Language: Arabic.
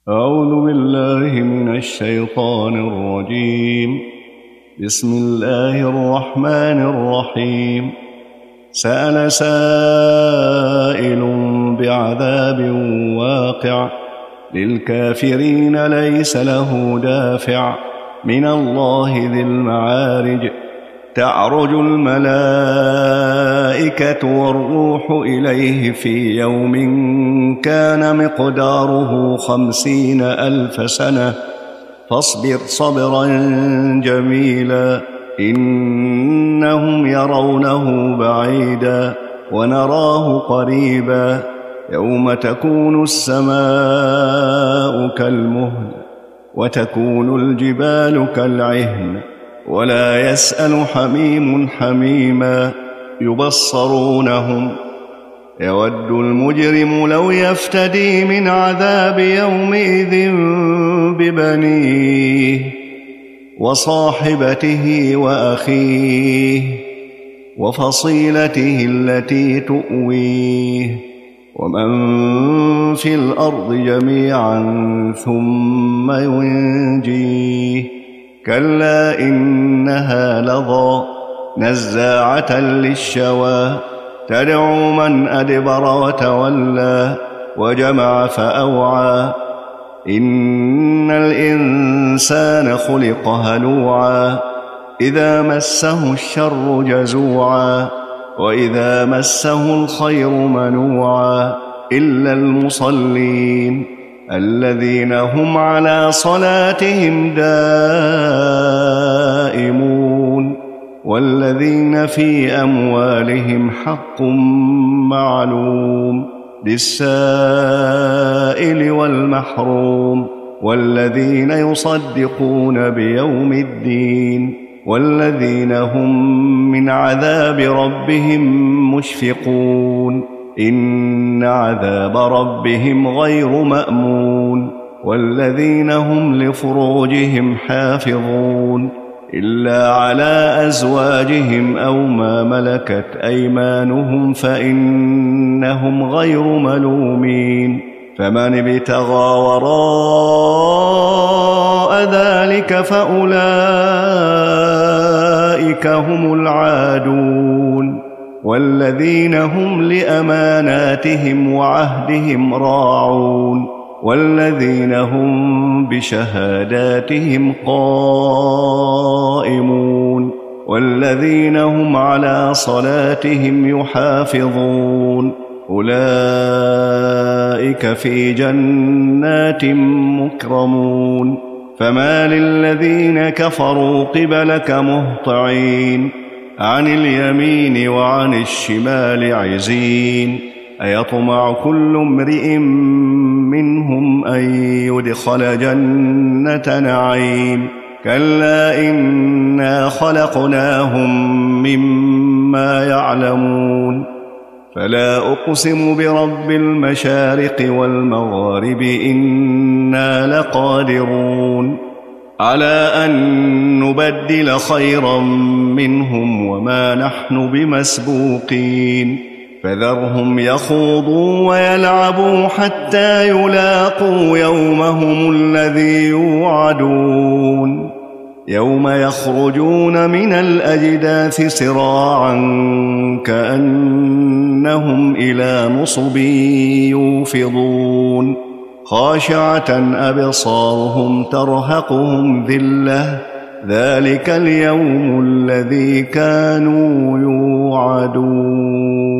أعوذ بالله من الشيطان الرجيم. بسم الله الرحمن الرحيم. سأل سائل بعذاب واقع للكافرين ليس له دافع من الله ذي المعارج. تعرج الملائكة والروح إليه في يوم كان مقداره 50,000 سنة فاصبر صبرا جميلا إنهم يرونه بعيدا ونراه قريبا يوم تكون السماء كالمهل وتكون الجبال كالعهن ولا يسأل حميم حميما يبصرونهم يود المجرم لو يفتدي من عذاب يومئذ ببنيه وصاحبته وأخيه وفصيلته التي تؤويه ومن في الأرض جميعا ثم ينجيه كلا إنها لظى نزاعة للشوى تدعو من أدبر وتولى وجمع فأوعى إن الإنسان خلق هلوعا إذا مسه الشر جزوعا وإذا مسه الخير منوعا إلا المصلين الذين هم على صلاتهم دائمون والذين في أموالهم حق معلوم للسائل والمحروم والذين يصدقون بيوم الدين والذين هم من عذاب ربهم مشفقون إن عذاب ربهم غير مأمون والذين هم لفروجهم حافظون إلا على أزواجهم أو ما ملكت أيمانهم فإنهم غير ملومين فمن ابتغى وراء ذلك فأولئك هم العادون والذين هم لأماناتهم وعهدهم راعون والذين هم بشهاداتهم قائمون والذين هم على صلاتهم يحافظون أولئك في جنات مكرمون فما للذين كفروا قبلك مهطعين عن اليمين وعن الشمال عزين أيطمع كل امرئ منهم أن يدخل جنة نعيم كلا إنا خلقناهم مما يعلمون فلا أقسم برب المشارق والمغارب إنا لقادرون على أن نبدل خيرا منهم وما نحن بمسبوقين فذرهم يخوضوا ويلعبوا حتى يلاقوا يومهم الذي يوعدون يوم يخرجون من الأجداث سراعا كأنهم إلى نصب يوفضون خاشعة أبصارهم ترهقهم ذلة ذلك اليوم الذي كانوا يوعدون